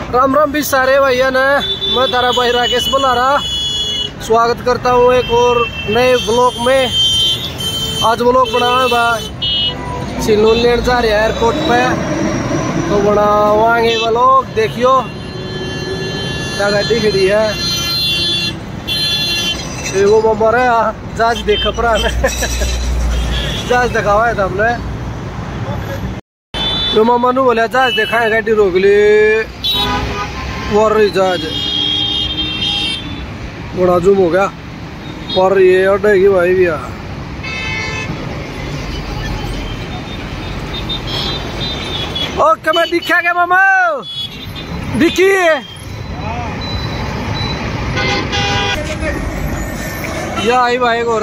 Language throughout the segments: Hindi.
राम राम भी सारे भैया ने। मैं तारा भाई राकेश बुला रहा, स्वागत करता हूँ एक और नए व्लॉग में। आज व्लॉग बनाए भाई सिल्लोन लेन जा रहे हैं एयरपोर्ट पे, तो बनावाएंगे व्लॉग। देखियो क्या गाड़ी खड़ी है, वो मम्मा रहा जहाज देखा पड़ा जहाज दिखावा है था हमने, तो मामा ने बोला जहाज देखा है, गाड़ी रोक ली और जहाज बड़ा जूम हो गया और ये अड्डेगी भाई भैया। ओके मैं दिखा क्या मामा दिखी या आई भाई और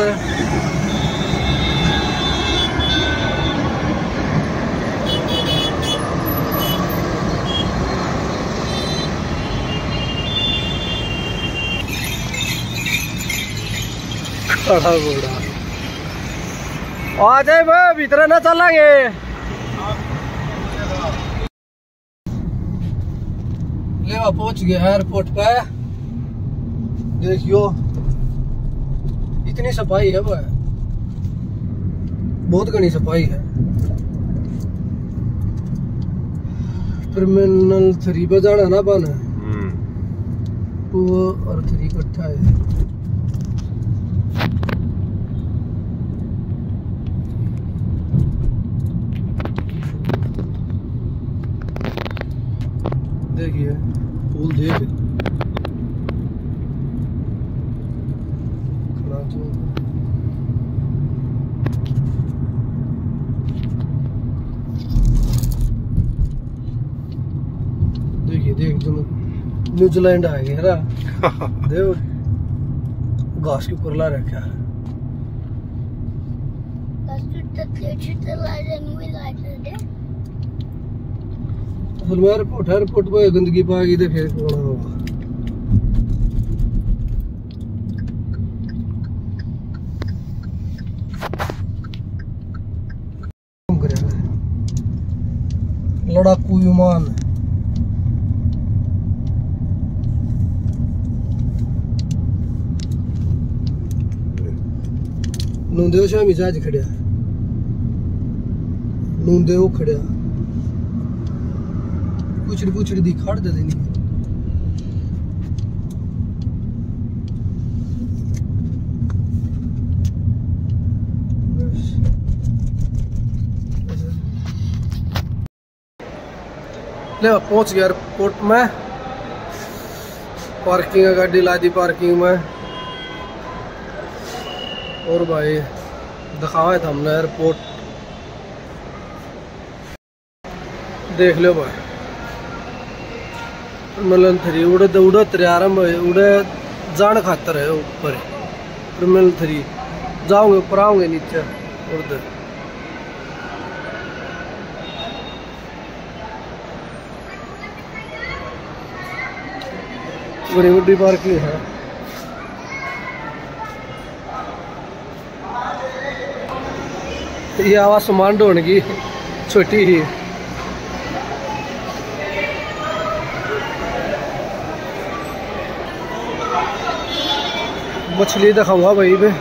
आ जाए भाई भीतर ना चलेंगे। ले पहुंच गए एयरपोर्ट पे, देखियो इतनी सफाई है भाई, बहुत घनी सफाई है। टर्मिनल 3 पे जाना ना बन 2 और 3 इकट्ठा है। देखिए फूल देख देखिए देख तुम न्यूजीलैंड आ गया देखो घास के ऊपर ला रखा है। एयरपोर्ट पे गंदगी पा गई तो फिर कौन होगा। लड़ाकू विमान नूंदेव शामी जहाज खड़िया, नूंदेव खड़िया पूछड़ी दी खाड़ दे देनी। ले पहुंच गया एयरपोर्ट में, पार्किंग गाड़ी ला दी पार्किंग में। और भाई दिखाया था हमने एयरपोर्ट, देख लो भाई टर्मिनल 3 उड़त आरम्भ उड़े जान खातर है ऊपर टर्मिनल 3 जाओगे ऊपर आओगे नीचे उड़ते। बड़ी बड़ी पार्किंग है। ये आवाज सामान ढोने की छोटी ही मछली दिखाऊंगा भाई पे,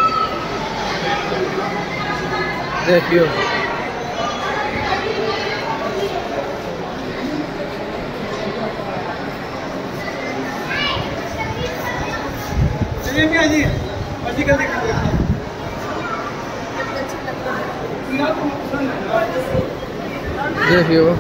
देखियो देखियो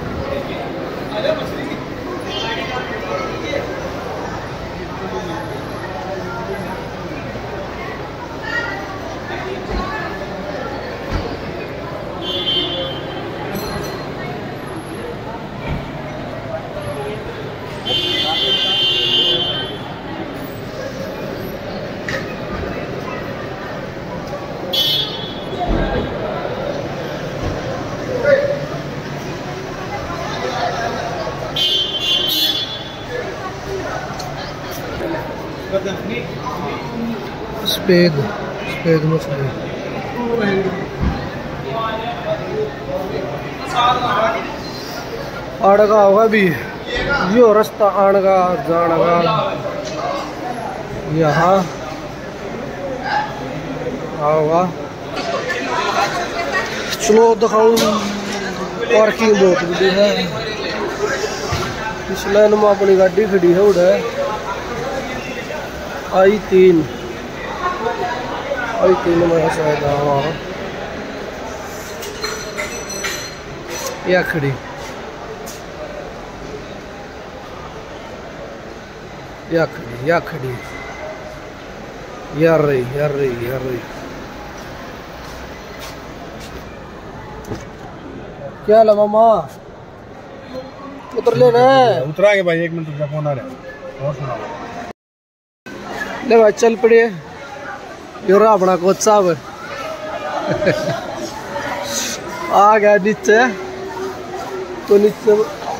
सफेद मछली आड़का होगा भी। यो रास्ता आणगा जानगा यहाँ आओगा। चलो दिखाऊं पार्किंग बहुत बड़ी है। इस लाइन में अपनी गाड़ी खड़ी है उधर I3 में शायद। हाँ या खड़ी या खड़ी यार रही क्या ला मामा उतर लेना है। उतराएंगे भाई, 1 मिनट का फोन आ रहा है और सुना ले भाई चल पड़े यो अपना कोच साहब आ गया नीचे। तो नीचे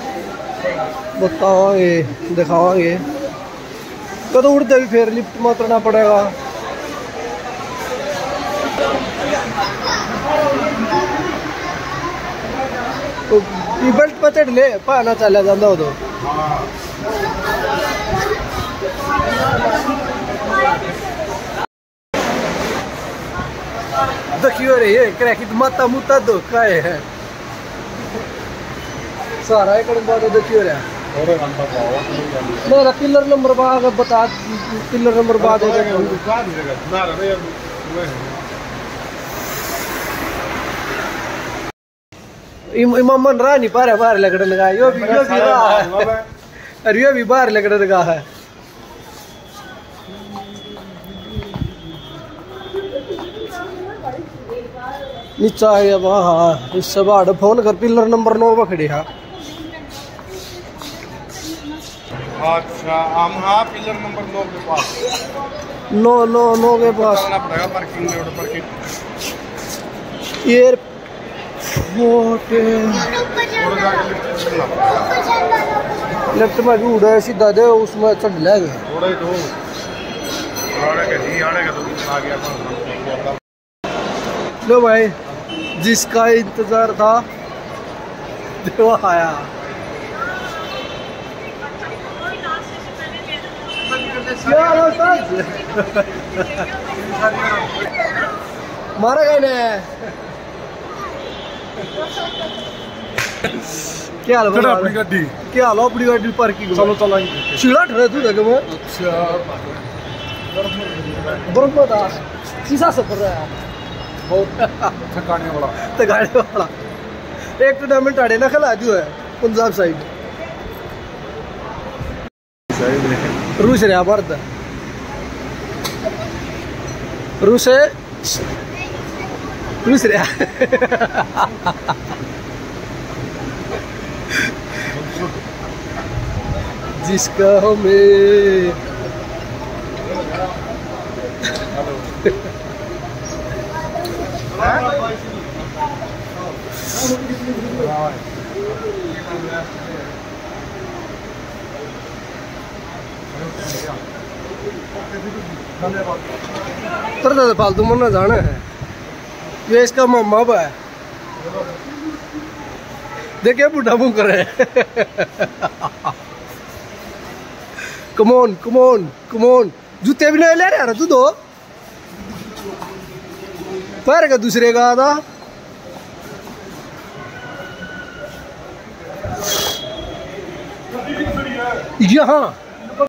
बताओगे दिखाओगे कदों उड़ते भी फिर लिफ्ट में उतरना पड़ेगा। तो बेल्ट पर चढ़ ले पाना चला जाता हो तो देखियो रे ये क्रैकित माता मुता दो काय है सारा एक बात देखियो रे। मेरा पिलर नंबर बाद बता पिलर नंबर बाद इमाम मन रहा नहीं पा रहा बाहर लगने लगा। यो भी रहा अरे यो भी बाहर लगने लगा है। नीचा है अब। हाँ इससे बाद फोन कर पिलर नंबर 9 पर खड़ी है। अच्छा हम हाँ पिलर नंबर 9 के पास 9 के पास पड़ेगा पार्किंग में पार्किंग लेफ्ट में भी उड़ा सीधा दे उसमें चढ़ लेंगे। लो भाई जिसका इंतजार था वो आया। मारा गए ने क्या हाल अपनी गाड़ी क्या हाल अपनी गाड़ी पार्किंग चलो चलाएंगे चिड़ा ठहरे तू देखे मैं। अच्छा बर्फ में था शीशा से कर रहा है बहुत थकाने वाला एक टूर्नामेंट आड़े ना खिला जो है पंजाब साइड रूस रहा भारत रूस रहा जिसका हमें तो फालतू मन जाना है। ये इसका मामा है देखिए बुढ़ा मुंह कर रहे हैं। कमोन जूते भी नहीं ले रहा तू दो पैर का दूसरे का आधा यहाँ